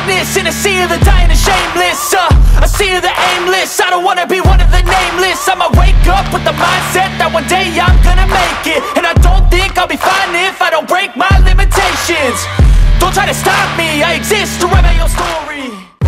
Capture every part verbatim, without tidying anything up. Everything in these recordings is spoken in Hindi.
greatness in a sea of the dying and shameless, uh, a sea of the aimless. I don't wanna be one of the nameless. I'ma wake up with the mindset that one day I'm gonna make it, and I don't think I'll be fine if I don't break my limitations. Don't try to stop me, I exist to write my own story.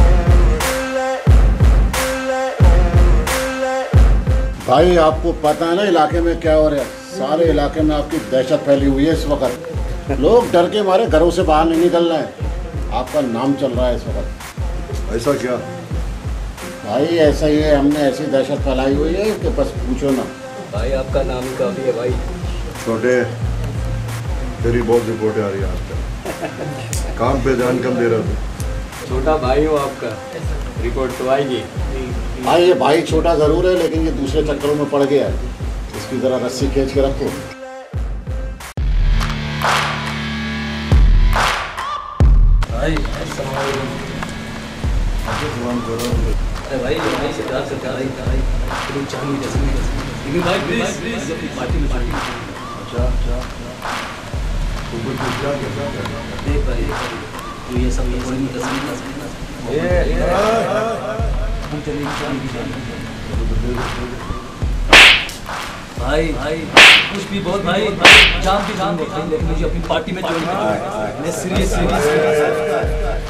भाई आपको पता है ना इलाके में क्या हो रहा है? सारे इलाके में आपकी दहशत फैली हुई है इस वक्त। लोग डर के मारे घरों से बाहर नहीं निकल रहे हैं। आपका नाम चल रहा है इस वक्त। ऐसा क्या भाई? ऐसा ही है, हमने ऐसी दहशत फैलाई हुई है कि बस पूछो ना। भाई आपका नाम ही काफी है भाई। छोटे, तेरी बहुत रिपोर्टें आ रही है आजकल। काम पे ध्यान कम दे रहा था। छोटा भाई हूँ आपका, रिपोर्ट तो आएगी। हाँ, ये भाई छोटा जरूर है लेकिन ये दूसरे चक्करों में पड़ गया है। इसकी जरा रस्सी खींच के रखो। भाई भाई भाई सरकार सरकार भाई भाई चांदी जैसे लेकिन भाई प्लीज प्लीज अपनी पार्टी में पार्टी अच्छा अच्छा तो कुछ क्या कैसा देख भाई तो ये सब ये थोड़ी तस्वीर तस्वीर ये हम चलेंगे भाई भाई कुछ भी बहुत भाई जाम भी जाम देख लेकिन मुझे अपनी पार्टी में ज्वाइन करना है। मैं सीरियस सीरियस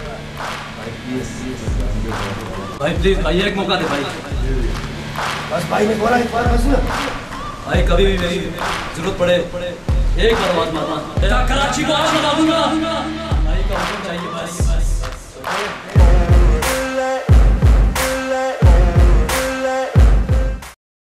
भाई प्लीज भाई एक मौका दे भाई। बस भाई ने बोला एक बार बस ना भाई, कभी भी मेरी जरूरत पड़े एक बार आवाज मारना, कराची को आज बता दूंगा। भाई का हुक्म चाहिए बस।